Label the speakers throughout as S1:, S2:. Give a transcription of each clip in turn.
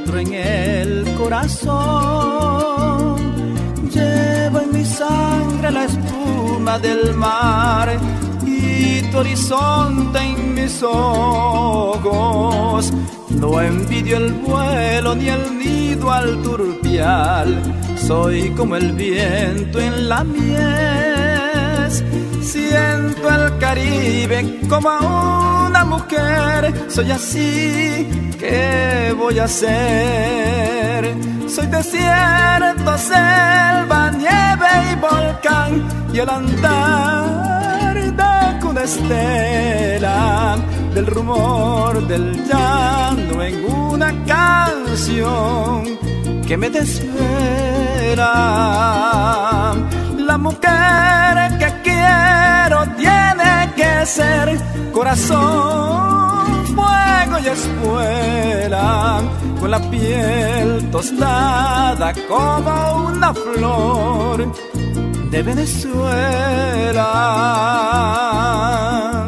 S1: otro en el corazón. Llevo en mi sangre la espuma del mar y tu horizonte en mis ojos. No envidio el vuelo ni el nido al turpial, soy como el viento en la mies. Siento el Caribe como una mujer, soy así, ¿qué voy a hacer? Soy desierto, selva, nieve y volcán, y el andar de una estela, del rumor del llano en una canción que me desvela. La mujer que quiero tiene que ser corazón, fuego y espuela, con la piel tostada como una flor de Venezuela.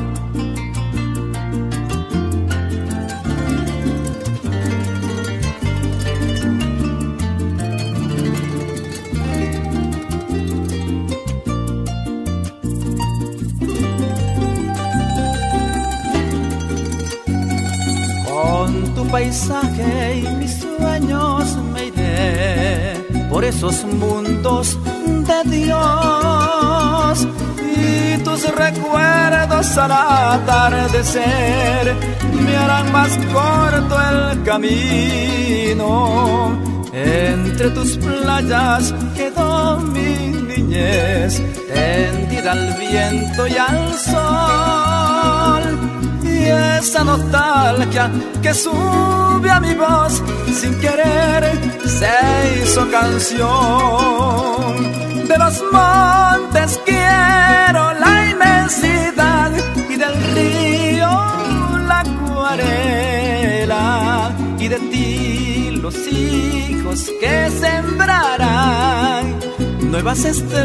S1: Con tu paisaje y mis sueños me iré por esos mundos de Dios, y tus recuerdos al atardecer me harán más corto el camino. Entre tus playas quedó mi niñez, tendida al viento y al sol. Y esa nostalgia que sube a mi voz sin querer se hizo canción. De los montes quiero la inmensidad y del río la acuarela, y de ti los hijos que sembrarán nuevas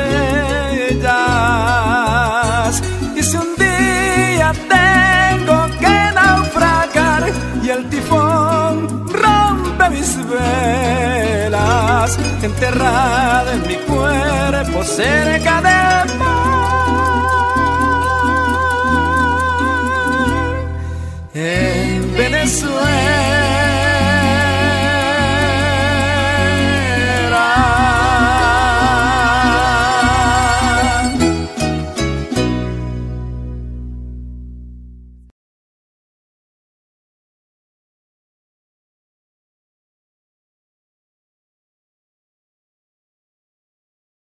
S1: estrellas. Y si un día tengo que naufragar y el tifón rompe mis velas, enterrada en mi cuerpo cerca del